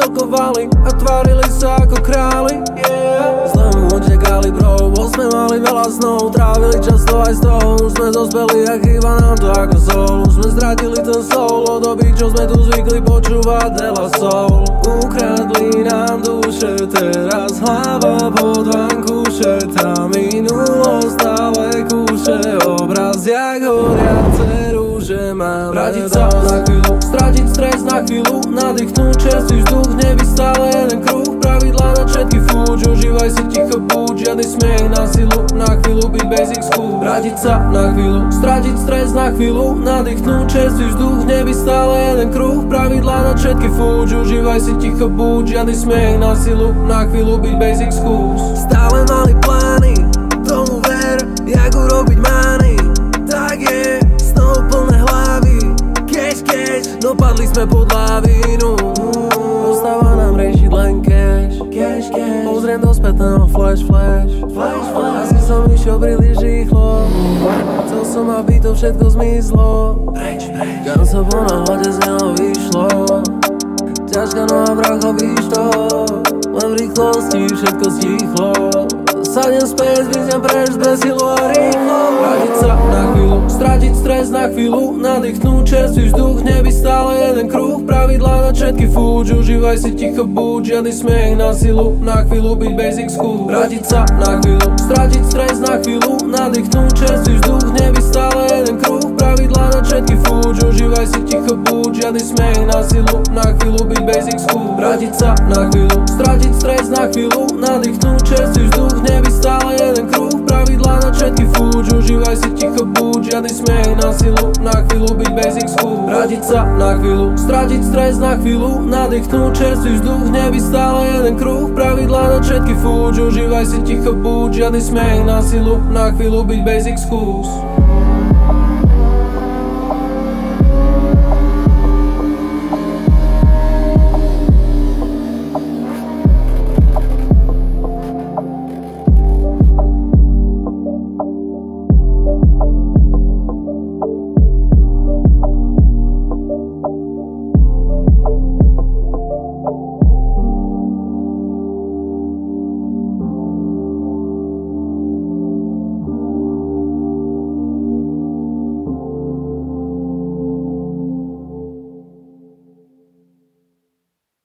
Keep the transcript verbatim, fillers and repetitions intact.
stalkovali a tvárili sa ako králi, yeah. Zle mu utekali bro, bo sme mali veľa snov, trávili často aj s tou. Už sme dospeli a chýba nám to ako sol. Už sme ztratili ten soul od doby, čo sme tu zvykli počúvať De La Soul. Ukradli nám duše, teraz hlava pod vankúše. Tá minulosť stále kúše, obraz jak horiace rúže. Mám vrátiť sa na chvíľu, stratiť stres na chvíľu, nadýchnúť čerstvý vzduch, neby stále jeden kruh. Pravidlá na všetky fúč, užívaj si ticho buď, žiadny smiech na silu, na chvíľu byť basic school. Vrátiť sa na chvíľu, stratiť stres na chvíľu, nadýchnúť čerstvý vzduch, neby stále jeden kruh. Pravidlá na všetky fúč, užívaj si ticho buď, žiadny smiech na silu, na chvíľu byť basic school. Stále mali plány, tomu ver, jak urobiť mány. Tak je, znovu plné hlavy, cash, cash, dopadli sme pod lavínu. Ostáva nám riešiť len cash, cash, cash. Pozriem do spätného flash, flash, flash, flash. Asi som išiel príliš rýchlo, chcel som, aby to všetko zmizlo. Preč, preč. Kam sa po náhode z neho vyšlo, ťažká no a vracho výšto, len v rýchlosti všetko stichlo. Sadnem späť, zbytnem preč, bez silu a rýchlo. Vrátiť sa na chvíľu, stratiť stres na chvíľu, nadýchnúť čerstvý vzduch, neby stále jeden kruh. Pravidlá na všetky fúč, užívaj si ticho buď, žiadny smiech na silu, na chvíľu byť basic school. Vrátiť sa na chvíľu, stratiť stres na chvíľu, nadýchnúť čerstvý vzduch, neby stále jeden kruh. Pravidlá na všetky fúč, užívaj si ticho buď, žiadny smiech na silu, na chvíľu byť basic school. Vrátiť sa na chvíľu, stratiť stres na chvíľu, nadýchnúť čerstvý vzduch, neby stále jeden kruh. Pravidlá na všetky fúč, užívaj si ticho buď, žiadny smiech na silu, na chvíľu byť basic school. Vrátiť sa na chvíľu, stratiť stres na chvíľu, nadýchnúť čerstvý vzduch, neby stále jeden kruh. Pravidlá na všetky fúč, užívaj si ticho buď, žiadny smiech na silu, na chvíľu byť basic schools.